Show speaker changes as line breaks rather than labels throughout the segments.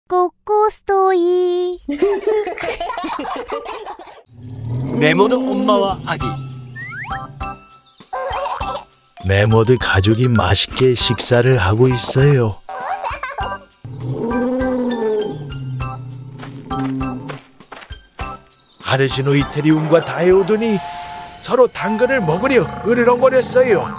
꼬꼬 스토리.
메모드 엄마와 아기.
메모드 가족이 맛있게 식사를 하고 있어요. 아르시노 이태리움과 다에오돈이 서로 당근을 먹으려 으르렁거렸어요.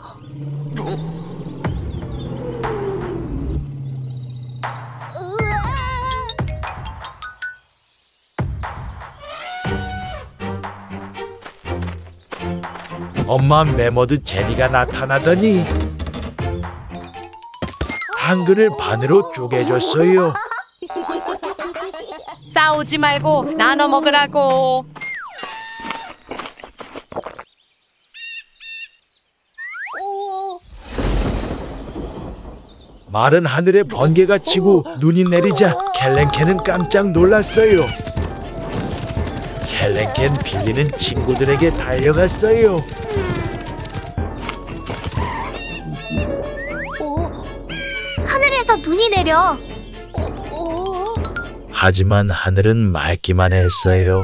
엄마 메모드 제니가 나타나더니 당근을 반으로 쪼개줬어요.
싸우지 말고 나눠 먹으라고.
마른 하늘에 번개가 치고 눈이 내리자 켈렌케는 깜짝 놀랐어요. 켈렌케는 빌리는 친구들에게 달려갔어요.
하늘에서 눈이 내려.
하지만 하늘은 맑기만 했어요.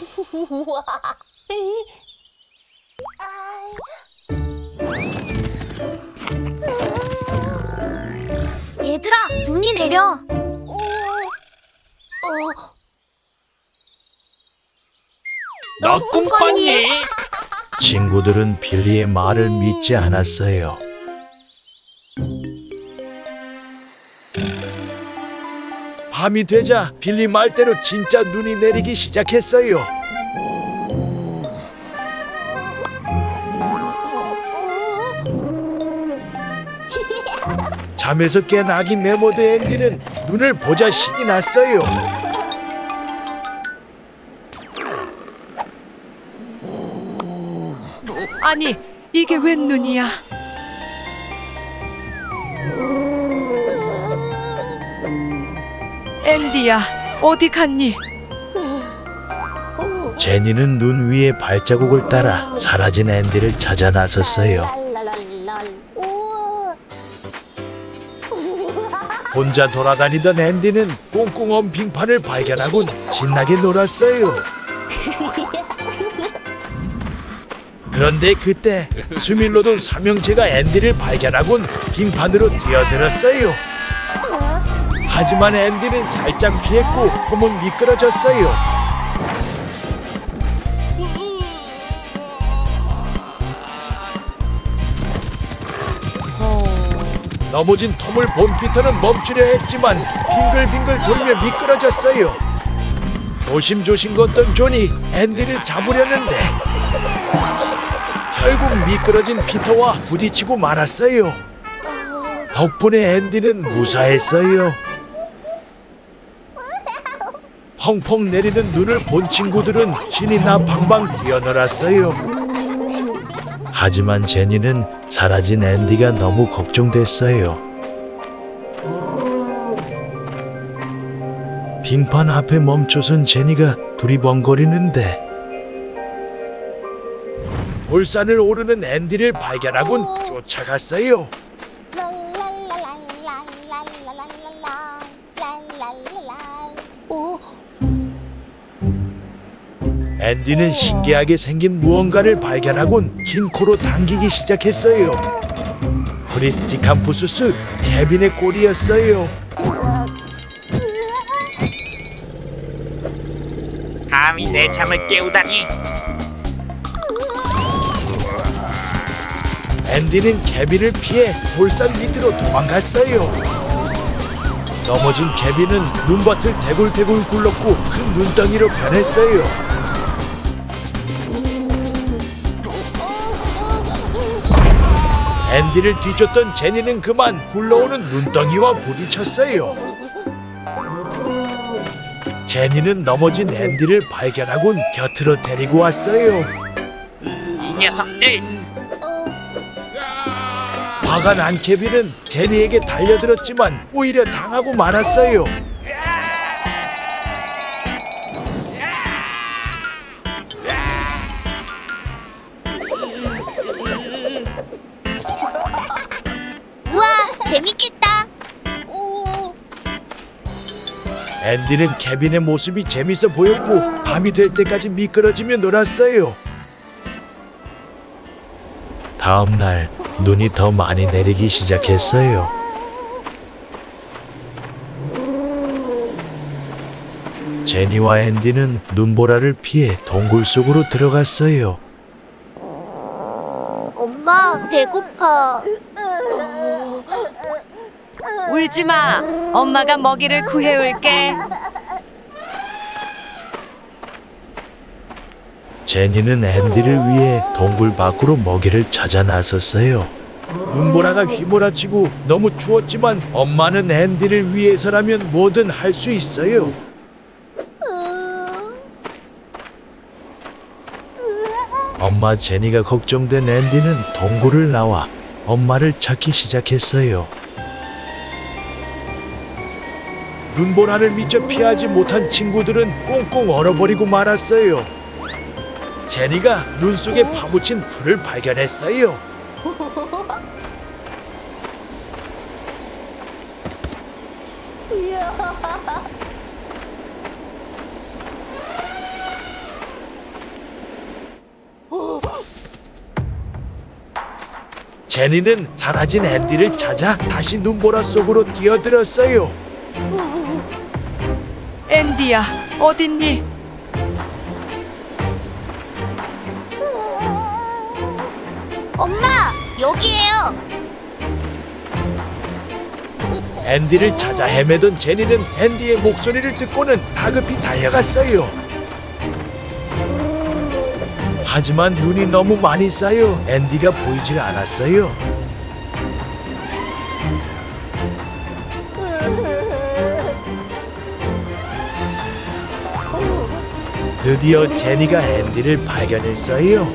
얘들아, 눈이 내려.
너 꿈꿨니?
친구들은 빌리의 말을 믿지 않았어요. 밤이 되자 빌리 말대로 진짜 눈이 내리기 시작했어요. 잠에서 깬 아기 메모드 앤디는 눈을 보자 신이 났어요.
아니, 이게 웬 눈이야? 앤디야, 어디 갔니?
제니는 눈 위에 발자국을 따라 사라진 앤디를 찾아 나섰어요. 혼자 돌아다니던 앤디는 꽁꽁 빙판을 발견하곤 신나게 놀았어요. 그런데 그때 수밀로돈 삼형제가 앤디를 발견하곤 빙판으로 뛰어들었어요. 하지만 앤디는 살짝 피했고 폼은 미끄러졌어요. 넘어진 톰을 본 피터는 멈추려 했지만 빙글빙글 돌며 미끄러졌어요. 조심조심 걷던 존이 앤디를 잡으려는데 결국 미끄러진 피터와 부딪히고 말았어요. 덕분에 앤디는 무사했어요. 펑펑 내리는 눈을 본 친구들은 신이 나 방방 뛰어놀았어요. 하지만 제니는 사라진 앤디가 너무 걱정됐어요. 빙판 앞에 멈춰선 제니가 두리번거리는데 돌산을 오르는 앤디를 발견하곤 쫓아갔어요. 앤디는 신기하게 생긴 무언가를 발견하곤 긴 코로 당기기 시작했어요. 프리스티캄푸수스 케빈의 꼴이었어요.
감히 내 잠을 깨우다니.
앤디는 케빈을 피해 돌산 밑으로 도망갔어요. 넘어진 케빈은 눈밭을 대굴대굴 굴렀고 큰 눈덩이로 변했어요. 앤디를 뒤쫓던 제니는 그만 굴러오는 눈덩이와 부딪혔어요. 제니는 넘어진 앤디를 발견하곤 곁으로 데리고 왔어요.
이 녀석들.
화가 난 케빈은 제니에게 달려들었지만 오히려 당하고 말았어요.
우와, 재밌겠다.
앤디는 케빈의 모습이 재밌어 보였고 밤이 될 때까지 미끄러지며 놀았어요. 다음 날 눈이 더 많이 내리기 시작했어요. 제니와 앤디는 눈보라를 피해 동굴 속으로 들어갔어요.
엄마, 배고파.
울지 마. 엄마가 먹이를 구해올게.
제니는 앤디를 위해 동굴 밖으로 먹이를 찾아 나섰어요. 눈보라가 휘몰아치고 너무 추웠지만 엄마는 앤디를 위해서라면 뭐든 할 수 있어요. 엄마 제니가 걱정된 앤디는 동굴을 나와 엄마를 찾기 시작했어요. 눈보라를 미처 피하지 못한 친구들은 꽁꽁 얼어버리고 말았어요. 제니가 눈 속에 파묻힌 풀을 발견했어요. 제니는 사라진 앤디를 찾아 다시 눈보라 속으로 뛰어들었어요.
앤디야, 어딨니?
엄마, 여기에요.
앤디를 찾아 헤매던 제니는 앤디의 목소리를 듣고는 다급히 달려갔어요. 하지만 눈이 너무 많이 쌓여 앤디가 보이질 않았어요. 드디어 제니가 앤디를 발견했어요.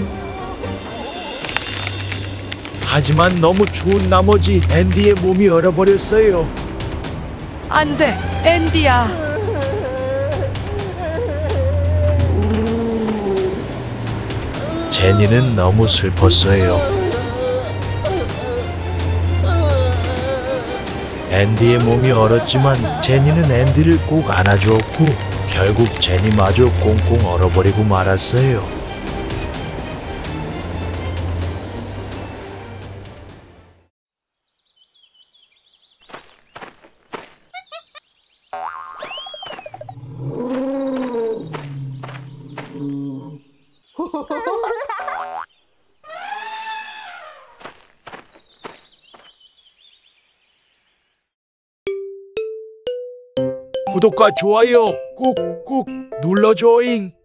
하지만 너무 추운 나머지 앤디의 몸이 얼어버렸어요.
안 돼, 앤디야.
제니는 너무 슬펐어요. 앤디의 몸이 얼었지만 제니는 앤디를 꼭 안아주었고 결국 제니마저 꽁꽁 얼어버리고 말았어요. 구독과 좋아요 꾹꾹 눌러줘잉.